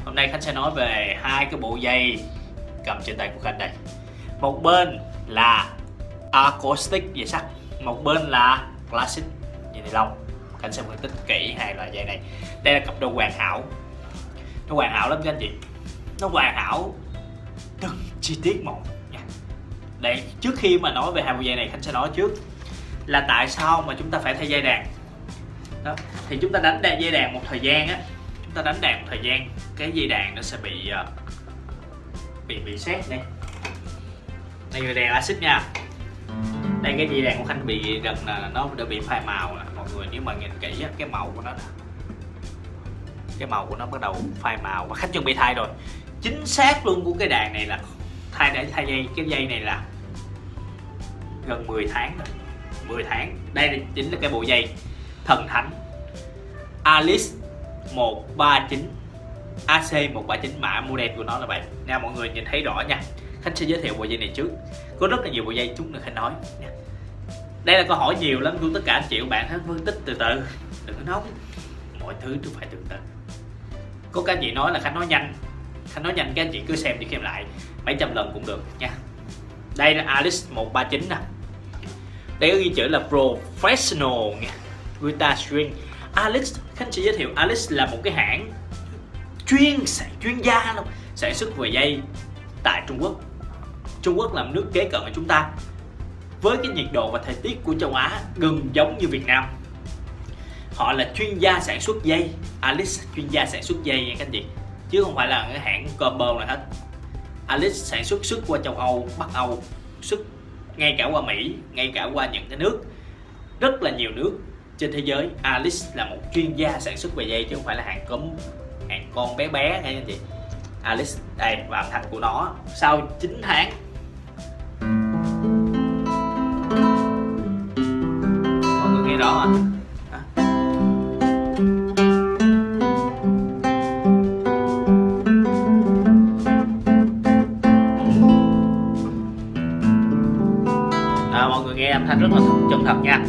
Hôm nay Khánh sẽ nói về hai cái bộ dây cầm trên tay của Khánh đây. Một bên là acoustic dây sắt, một bên là classic dây ni lông. Khánh sẽ phân tích kỹ hai loại dây này. Đây là cặp đôi hoàn hảo. Nó hoàn hảo lắm các anh chị. Nó hoàn hảo từng chi tiết một nha. Đây, trước khi mà nói về hai bộ dây này, Khánh sẽ nói trước là tại sao mà chúng ta phải thay dây đàn. Đó, thì chúng ta đánh dây đàn một thời gian á, chúng ta đánh đàn một thời gian, cái dây đàn nó sẽ bị sét đây. Đây là đàn acid nha. Đây cái dây đàn của Khánh bị gần là nó đã bị phai màu nè mọi người, nếu mà nhìn kỹ á, cái màu của nó nè, cái màu của nó bắt đầu phai màu và Khánh chuẩn bị thay rồi. Chính xác luôn của cái đàn này là thay dây, cái dây này là gần 10 tháng rồi. 10 tháng. Đây chính là cái bộ dây thần thánh Alice 139 AC 139, mã model của nó là vậy nha. Mọi người nhìn thấy rõ nha. Khánh sẽ giới thiệu bộ dây này trước. Có rất là nhiều bộ dây chút nữa Khánh nói nha. Đây là câu hỏi nhiều lắm của tất cả anh chị các bạn, phân tích từ từ, đừng có nóng, mọi thứ cứ phải từ từ. Có các anh chị nói là Khánh nói nhanh, Khánh nói nhanh, các anh chị cứ xem đi xem lại mấy trăm lần cũng được nha. Đây là Alice 139 nè. Đây có ghi chữ là Professional nha, guitar string. Alice, Khánh sẽ giới thiệu Alice là một cái hãng chuyên gia luôn, sản xuất về dây tại Trung Quốc. Trung Quốc là một nước kế cận của chúng ta, với cái nhiệt độ và thời tiết của châu Á gần giống như Việt Nam. Họ là chuyên gia sản xuất dây. Alice chuyên gia sản xuất dây nha các anh chị, chứ không phải là cái hãng combo nào hết. Alice sản xuất qua châu Âu, Bắc Âu, xuất ngay cả qua Mỹ, ngay cả qua những cái nước, rất là nhiều nước trên thế giới. Alice là một chuyên gia sản xuất về dây chứ không phải là hàng con bé nha anh chị. Alice đây, và âm thanh của nó sau 9 tháng mọi người nghe rõ không? Mọi người nghe âm thanh rất là chân thật nha.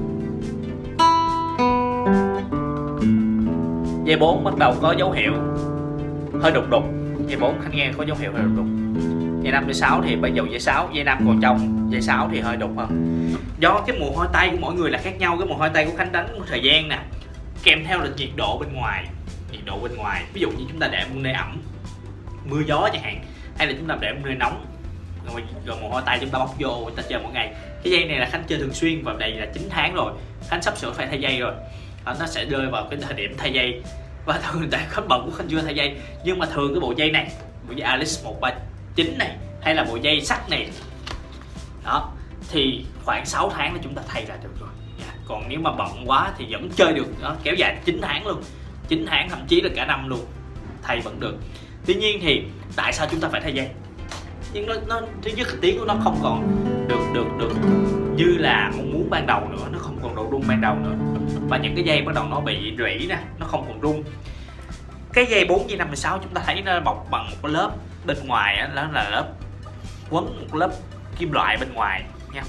Dây 4 bắt đầu có dấu hiệu hơi đục. Dây 4 Khánh nghe có dấu hiệu hơi đục. Dây 5, dây 6 thì bây giờ dây 6, dây 5 còn trong, dây 6 thì hơi đục hơn. Do cái mồ hôi tay của mỗi người là khác nhau. Cái mồ hôi tay của Khánh đánh một thời gian nè, kèm theo là nhiệt độ bên ngoài. Ví dụ như chúng ta để một nơi ẩm, mưa gió chẳng hạn, hay là chúng ta để một nơi nóng, rồi mồ hôi tay chúng ta bốc vô, chúng ta chơi mỗi ngày. Cái dây này là Khánh chơi thường xuyên và đây là 9 tháng rồi, Khánh sắp sửa phải thay dây rồi. Nó sẽ rơi vào cái thời điểm thay dây, và thường tại Khánh bận của Khánh chưa thay dây. Nhưng mà thường cái bộ dây này, bộ dây Alice 139 này, hay là bộ dây sắt này đó, thì khoảng 6 tháng là chúng ta thay ra được rồi. Còn nếu mà bận quá thì vẫn chơi được, nó kéo dài 9 tháng luôn, 9 tháng thậm chí là cả năm luôn, thay vẫn được. Tuy nhiên thì tại sao chúng ta phải thay dây? Nhưng nó thứ nhất là tiếng của nó không còn được như là mong muốn ban đầu nữa, nó không còn độ rung ban đầu nữa, và những cái dây bắt đầu nó bị rỉ nè, nó không còn rung. Cái dây 4, dây 5, 6 chúng ta thấy nó bọc bằng một cái lớp bên ngoài á, đó là lớp quấn, một lớp kim loại bên ngoài nha.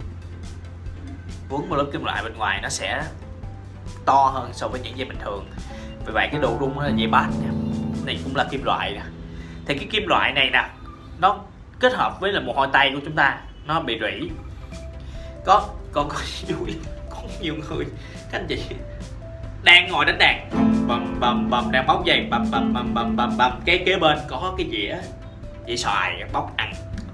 Quấn một lớp kim loại bên ngoài nó sẽ to hơn so với những dây bình thường. Vì vậy cái độ rung nó là dây bass nha. Này cũng là kim loại nè. Thì cái kim loại này nè, nó kết hợp với là mồ hôi tay của chúng ta, nó bị rỉ. Có nhiều người các anh chị đang ngồi đánh đàn bầm đang bóc dây bầm, cái kế bên có cái dĩa xoài bóc ăn.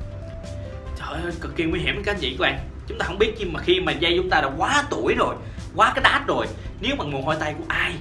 Trời ơi, cực kỳ nguy hiểm các anh chị các bạn. Chúng ta không biết, nhưng mà khi mà dây chúng ta đã quá tuổi rồi, quá cái đát rồi, nếu mà mồ hôi tay của ai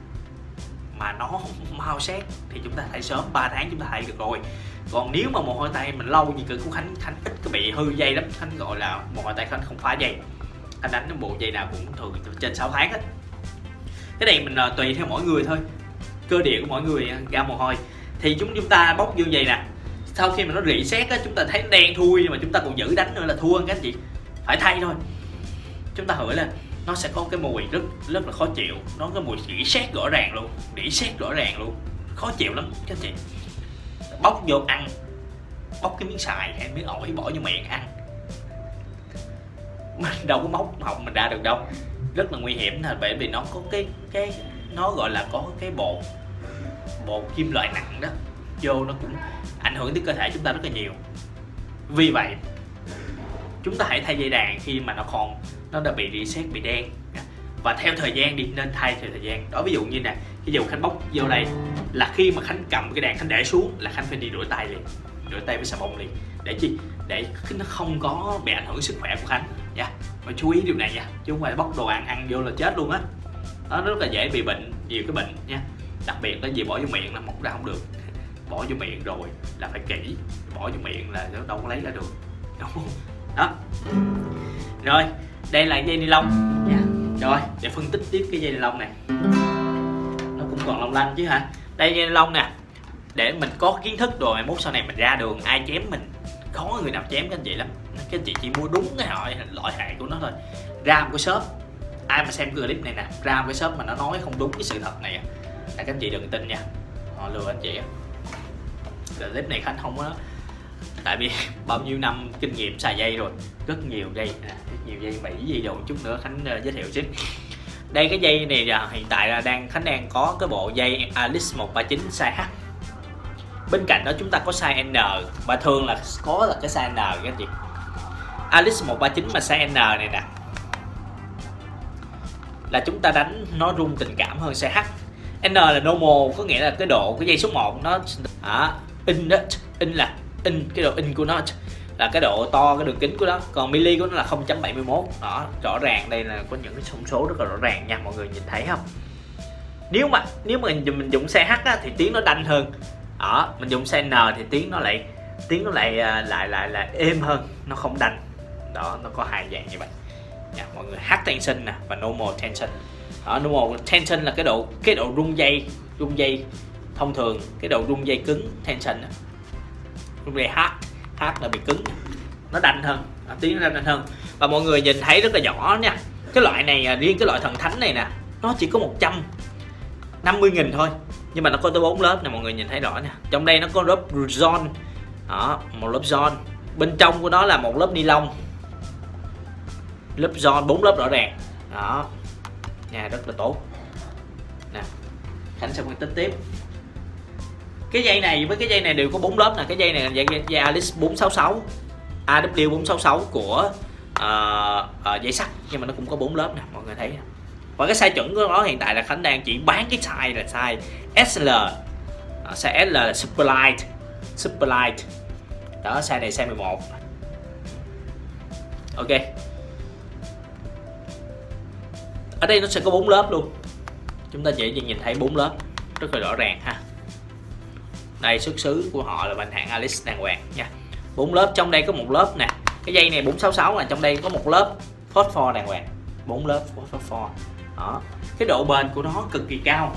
mà nó mau xét thì chúng ta thay sớm, 3 tháng chúng ta thay được rồi. Còn nếu mà mồ hôi tay mình lâu như cỡ của Khánh ít có bị hư dây lắm. Khánh gọi là mồ hôi tay Khánh không phá dây. Khánh đánh bộ dây nào cũng thường trên 6 tháng hết. Cái này mình tùy theo mỗi người thôi, cơ địa của mỗi người ra mồ hôi. Thì chúng ta bóc vô dây nè, sau khi mà nó rỉ sét á, chúng ta thấy đen thui mà chúng ta còn giữ đánh nữa là thua các anh chị. Phải thay thôi. Chúng ta hửi lên, nó sẽ có cái mùi rất là khó chịu. Nó có mùi rỉ sét rõ ràng luôn, khó chịu lắm các anh chị. Bóc vô ăn, bóc cái miếng xài hay miếng ổi bỏ vô miệng ăn, mình đâu có móc họng mình ra được đâu, rất là nguy hiểm. Là bởi vì nó có cái nó gọi là có cái bột bộ kim loại nặng đó vô nó cũng ảnh hưởng tới cơ thể chúng ta rất là nhiều. Vì vậy chúng ta hãy thay dây đàn khi mà nó đã bị reset, bị đen, và theo thời gian đi, nên thay theo thời gian đó. Ví dụ như nè, ví dụ Khánh bóc vô đây là khi mà Khánh cầm cái đàn Khánh để xuống là Khánh phải đi rửa tay liền, rửa tay với xà bông liền. Để chi? Để nó không có bị ảnh hưởng sức khỏe của Khánh nha. Mà chú ý điều này nha, chứ không phải bóc đồ ăn vô là chết luôn á. Nó rất là dễ bị bệnh, nhiều cái bệnh nha. Đặc biệt là gì bỏ vô miệng là móc ra không được. Bỏ vô miệng rồi là phải kỹ, bỏ vô miệng là nó đâu có lấy ra được, đúng không? Đó. Rồi, đây là dây ni lông nha. Rồi, để phân tích tiếp cái dây ni lông này. Nó cũng còn long lanh chứ hả? Đây dây ni lông nè. Để mình có kiến thức rồi, mốt sau này mình ra đường ai chém mình, khó người nào chém các anh chị lắm. Các anh chị chỉ mua đúng cái loại hệ của nó thôi. Ra một cái shop, ai mà xem cái clip này nè, ra một cái shop mà nó nói không đúng cái sự thật này là các anh chị đừng tin nha. Họ lừa anh chị. Clip này Khánh không có, tại vì bao nhiêu năm kinh nghiệm xài dây rồi, rất nhiều dây, Mỹ gì đồ. Chút nữa Khánh giới thiệu chứ. Đây cái dây này là hiện tại là Khánh đang có cái bộ dây Alice 139 size H. Bên cạnh đó chúng ta có size N, và thường là có là cái size N các anh chị. Alice 139 mà size N này nè là chúng ta đánh nó rung tình cảm hơn size H. N là normal, có nghĩa là cái độ cái dây số 1 nó in đó, cái độ in của nó là cái độ to, cái đường kính của nó, còn mili của nó là 0.71. Đó, rõ ràng đây là có những cái thông số rất là rõ ràng nha, mọi người nhìn thấy không? Nếu mà mình dùng size H á, thì tiếng nó đanh hơn. Đó, mình dùng size N thì tiếng nó lại êm hơn, nó không đanh. Đó, nó có hai dạng như vậy nha mọi người. H tension nè và normal tension. Đó, normal tension là cái độ rung dây thông thường, cái độ rung dây cứng tension, rung dây H là bị cứng, nó đanh hơn, tiếng nó đanh hơn. Và mọi người nhìn thấy rất là rõ nha. Cái loại này, riêng cái loại thần thánh này nè, nó chỉ có 150.000 thôi, nhưng mà nó có tới 4 lớp nè, mọi người nhìn thấy rõ nha. Trong đây nó có lớp giòn, đó, một lớp giòn, bên trong của nó là một lớp ni lông, lớp giòn, 4 lớp rõ ràng. Đó nha, rất là tốt nè. Khánh sẽ phân tích tiếp. Cái dây này với cái dây này đều có 4 lớp nè. Cái dây này là dây Alice 466, AW 466 của dây sắt, nhưng mà nó cũng có 4 lớp nè, mọi người thấy. Và cái size chuẩn của nó hiện tại là Khánh đang chỉ bán cái size là size SL. Size SL là Super Light. Đó, size này size 11. Ok. Ở đây nó sẽ có 4 lớp luôn. Chúng ta dễ dàng nhìn thấy 4 lớp rất là rõ ràng ha. Đây, xuất xứ của họ là bên hãng Alice đàng hoàng nha. 4 lớp, trong đây có một lớp nè. Cái dây này 466 là trong đây có một lớp phosphor đàng hoàng. 4 lớp phosphor. Đó. Cái độ bền của nó cực kỳ cao.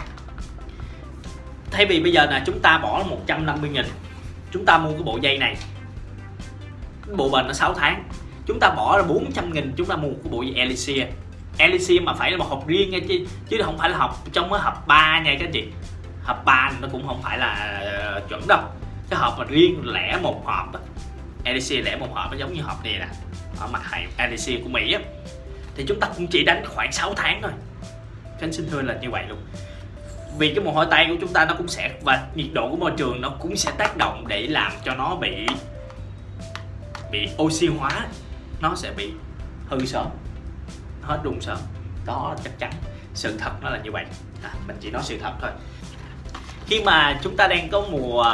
Thay vì bây giờ là chúng ta bỏ 150.000, chúng ta mua cái bộ dây này, cái bộ bền nó 6 tháng. Chúng ta bỏ ra 400.000, chúng ta mua cái bộ dây Elixir. Elixir mà phải là một hộp riêng nha, chứ không phải là hộp trong cái hộp 3 nha các anh chị. Hộp 3 nó cũng không phải là chuẩn đâu. Cái hộp mà riêng lẻ một hộp á, Elixir lẻ một hộp nó giống như hộp này nè, ở mặt hàng Elixir của Mỹ á, thì chúng ta cũng chỉ đánh khoảng 6 tháng thôi. Khánh xin thưa là như vậy luôn. Vì cái mồ hôi tay của chúng ta nó cũng sẽ, và nhiệt độ của môi trường nó cũng sẽ tác động để làm cho nó bị oxy hóa, nó sẽ bị hư sớm, hết rung sớm. Đó chắc chắn, sự thật nó là như vậy. Mình chỉ nói sự thật thôi. Khi mà chúng ta đang có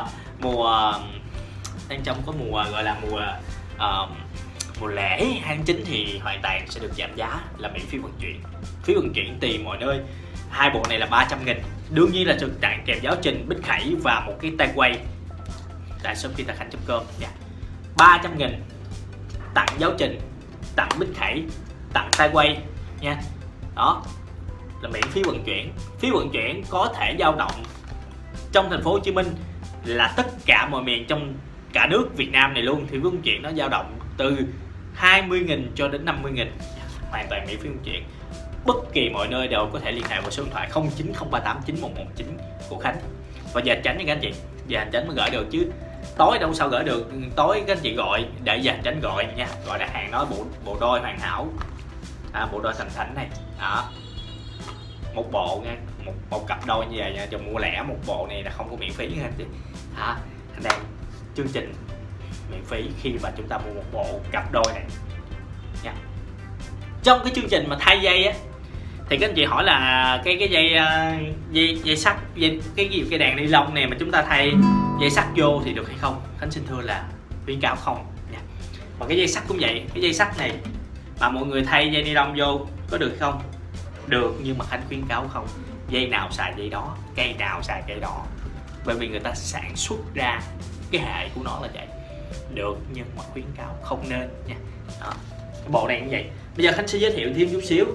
đang trong có mùa gọi là mùa lễ 2/9 thì hoàn toàn sẽ được giảm giá, là miễn phí vận chuyển. Phí vận chuyển tùy mọi nơi. Hai bộ này là 300.000. Đương nhiên là được tặng kèm giáo trình, bích khẩy và một cái tay quay tại shop kitackhanh.com nha. 300.000 tặng giáo trình, tặng bích khẩy, tặng tay quay nha. Đó là miễn phí vận chuyển. Phí vận chuyển có thể dao động trong thành phố Hồ Chí Minh là tất cả mọi miền trong cả nước Việt Nam này luôn, thì vận chuyển nó dao động từ 20.000 cho đến 50.000, hoàn toàn miễn phí vận chuyển. Bất kỳ mọi nơi đều có thể liên hệ vào số điện thoại 0903891119 của Khánh. Và giờ tránh nha các anh chị, giờ hành tránh mới gửi được, chứ tối đâu sao gửi được. Tối các anh chị gọi để giờ hành tránh gọi nha, gọi đặt hàng nói bộ đôi hoàn hảo, bộ đôi thành thánh này đó, một bộ nha, một cặp đôi như vậy nha, cho mua lẻ một bộ này là không có miễn phí nha anh chị. Anh đang chương trình miễn phí khi mà chúng ta mua một bộ cặp đôi này nha. Trong cái chương trình mà thay dây á thì các anh chị hỏi là cái dây sắt, cái đàn ni lông này mà chúng ta thay dây sắt vô thì được hay không? Khánh xin thưa là khuyến cáo không nha. Mà cái dây sắt cũng vậy, cái dây sắt này mà mọi người thay dây ni lông vô có được hay không? Được, nhưng mà Khánh khuyến cáo không. Dây nào xài dây đó, cây nào xài cây đó, bởi vì người ta sản xuất ra cái hệ của nó là vậy. Được, nhưng mà khuyến cáo không nên nha. Đó. Cái bộ này cũng vậy. Bây giờ Khánh sẽ giới thiệu thêm chút xíu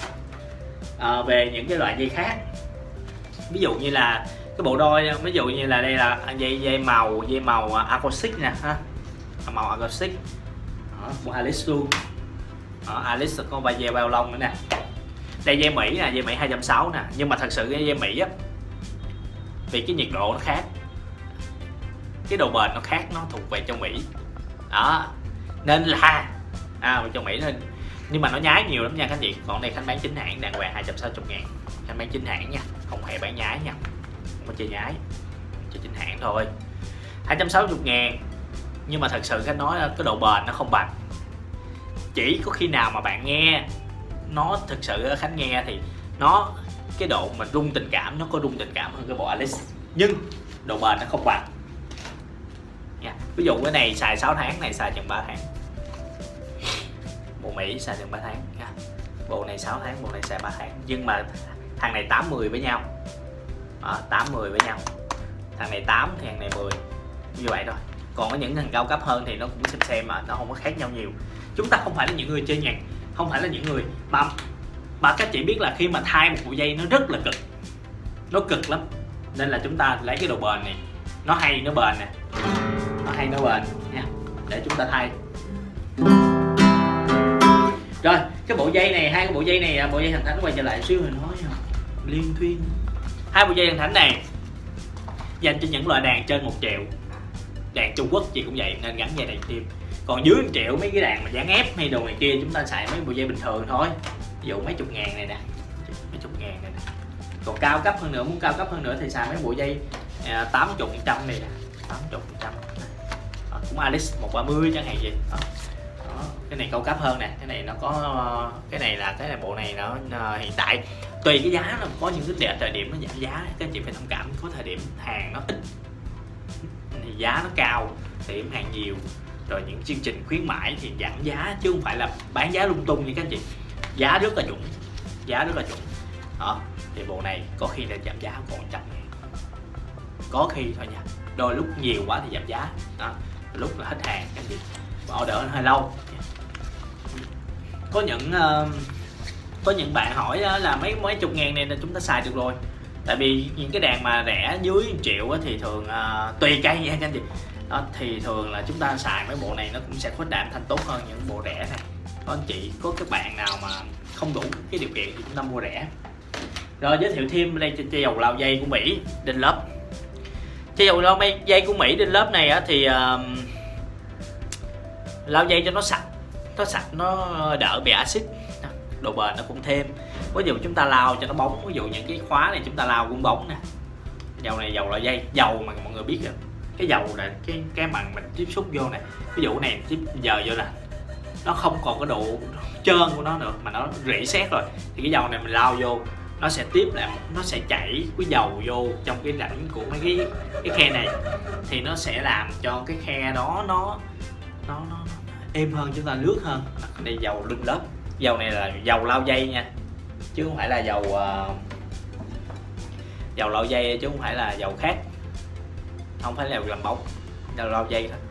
về những cái loại dây khác. Ví dụ như là cái bộ đôi, ví dụ như là đây là dây màu acoustic nè ha, màu acoustic của Alice luôn. Alice có vài dây bao lông nữa nè. Đây dây Mỹ nè, dây Mỹ 260 nè, nhưng mà thật sự cái dây Mỹ á, vì cái nhiệt độ nó khác, cái độ bền nó khác, nó thuộc về châu Mỹ đó, nên là trong Mỹ nên, nhưng mà nó nhái nhiều lắm nha các anh chị. Còn đây Khánh bán chính hãng đàng hoàng 260.000, Khánh bán chính hãng nha, không hề bán nhái nha, không có chơi nhái, chơi chính hãng thôi. 260.000, nhưng mà thật sự Khánh nói cái độ bền nó không bằng. Chỉ có khi nào mà bạn nghe nó thực sự Khánh nghe thì nó cái độ mà rung tình cảm, nó có rung tình cảm hơn cái bộ Alice, nhưng độ bền nó không bằng nha. Ví dụ cái này xài 6 tháng, này xài chừng 3 tháng. Bộ Mỹ xài chừng 3 tháng nha. Bộ này 6 tháng, bộ này xài 3 tháng. Nhưng mà thằng này 8-10 với nhau. 8-10 với nhau. Thằng này 8 thì thằng này 10. Như vậy thôi. Còn có những thằng cao cấp hơn thì nó cũng xem mà nó không có khác nhau nhiều. Chúng ta không phải là những người chơi nhạc, không phải là những người mà các chị biết là khi mà thay một bộ dây nó rất là cực, nó cực lắm, nên là chúng ta lấy cái độ bền này, nó hay nó bền nè, nó hay nó bền nha, để chúng ta thay. Rồi cái bộ dây này, hai cái bộ dây này, bộ dây thần thánh quay trở lại xíu mình nói liên thuyên. Hai bộ dây thần thánh này dành cho những loại đàn trên 1 triệu. Đàn Trung Quốc chị cũng vậy nên gắn dây đàn tim. Còn dưới 1 triệu mấy cái đàn mà dán ép hay đồ này kia chúng ta xài mấy bộ dây bình thường thôi. Ví dụ mấy chục ngàn này nè, mấy chục ngàn này nè. Còn cao cấp hơn nữa, muốn cao cấp hơn nữa thì xài mấy bộ dây 80-100 này nè, 80-100. Cũng Alice 130 chẳng hạn gì. Đó. Cái này cao cấp hơn nè, cái này nó có cái này là cái này, bộ này nó hiện tại tùy cái giá, là có những cái thời điểm nó giảm giá, các anh chị phải thông cảm. Có thời điểm hàng nó ít thì giá nó cao, thời điểm hàng nhiều, rồi những chương trình khuyến mãi thì giảm giá, chứ không phải là bán giá lung tung như các anh chị. Giá rất là chuẩn, giá rất là chuẩn. Đó, thì bộ này có khi là giảm giá còn 100.000, có khi thôi nha, đôi lúc nhiều quá thì giảm giá. Đó, lúc là hết hàng các anh chị, order hơi lâu. Có những bạn hỏi là mấy chục ngàn này là chúng ta xài được rồi. Tại vì những cái đàn mà rẻ dưới 1 triệu thì thường tùy cây nha các anh chị. Đó, thì thường là chúng ta xài mấy bộ này nó cũng sẽ khuếch đạm thanh tốt hơn những bộ rẻ này. Có anh chị, có các bạn nào mà không đủ cái điều kiện thì chúng ta mua rẻ. Rồi giới thiệu thêm đây chai dầu lau dây của Mỹ Dunlop. Chai dầu lau dây của Mỹ Dunlop này thì lau dây cho nó sạch, nó đỡ bị axit, độ bền nó cũng thêm. Ví dụ chúng ta lau cho nó bóng, ví dụ những cái khóa này chúng ta lau cũng bóng nè. Dầu này dầu lau dây, dầu mà mọi người biết rồi, cái dầu này cái mà mình tiếp xúc vô này, ví dụ này tiếp giờ vô là nó không còn cái độ trơn của nó nữa mà nó rỉ sét rồi, thì cái dầu này mình lau vô nó sẽ tiếp lại, nó sẽ chảy cái dầu vô trong cái rãnh của mấy cái khe này, thì nó sẽ làm cho cái khe đó nó êm hơn, chúng ta lướt hơn. Đây dầu Dunlop, dầu này là dầu lau dây nha, chứ không phải là dầu lau dây, chứ không phải là dầu khác, không phải là dầu làm bóng, dầu lau dây thôi.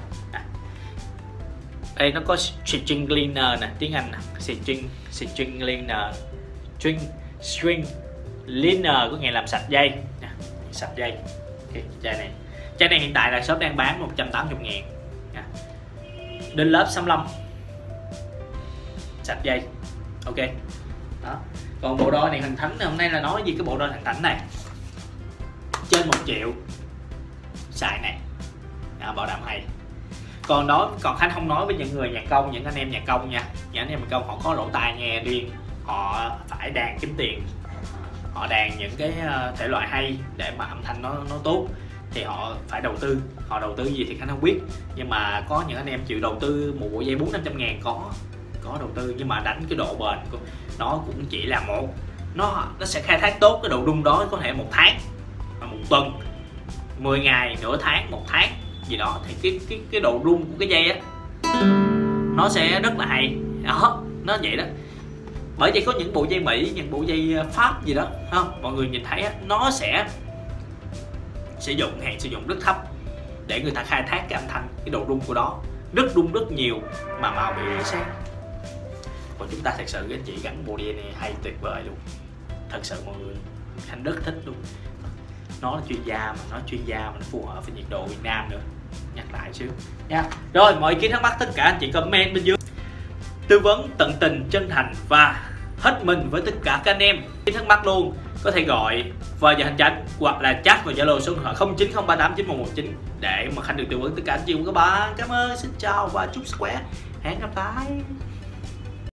Đây nó có string cleaner nè, tiếng Anh nè, string cleaner, string cleaner có nghĩa làm sạch dây, sạch dây. Okay, chai này hiện tại là shop đang bán 180.000. Dunlop 65 sạch dây, ok. Đó. Còn bộ đôi này thần thánh, hôm nay là nói gì cái bộ đôi thần thánh này trên 1 triệu xài này, bảo đảm hay. Còn Khánh không nói với những người nhạc công, những anh em nhạc công nha, những anh em nhạc công họ có lỗ tai nghe riêng, họ phải đàn kiếm tiền, họ đàn những cái thể loại hay để mà âm thanh nó tốt thì họ phải đầu tư. Họ đầu tư gì thì Khánh không biết, nhưng mà có những anh em chịu đầu tư một bộ dây 400-500 ngàn, có đầu tư, nhưng mà đánh cái độ bền của nó cũng chỉ là nó sẽ khai thác tốt cái độ rung đó có thể 1 tháng, 1 tuần, 10 ngày, nửa tháng, 1 tháng gì đó, thì cái độ rung của cái dây á nó sẽ rất là hay đó, nó vậy đó. Bởi vậy có những bộ dây Mỹ, những bộ dây Pháp gì đó không, mọi người nhìn thấy á, nó sẽ sử dụng hạn sử dụng rất thấp để người ta khai thác cái âm thanh, cái độ rung của đó rất rung rất nhiều mà màu bị sáng. Còn chúng ta thật sự anh chị gắn bộ đĩa này hay tuyệt vời luôn, thật sự mọi người, Khánh rất thích luôn. Nó là chuyên gia mà nó phù hợp với nhiệt độ Việt Nam nữa, nhắc lại xíu nha. Rồi, mọi ý kiến thắc mắc tất cả anh chị comment bên dưới, tư vấn tận tình chân thành và hết mình với tất cả các anh em. Khi thắc mắc luôn có thể gọi vào giờ hành chánh hoặc là chat vào Zalo số điện thoại 0903891119 để mà Khánh được tư vấn tất cả anh chị và các bạn. Cảm ơn, xin chào và chúc sức khỏe, hẹn gặp lại.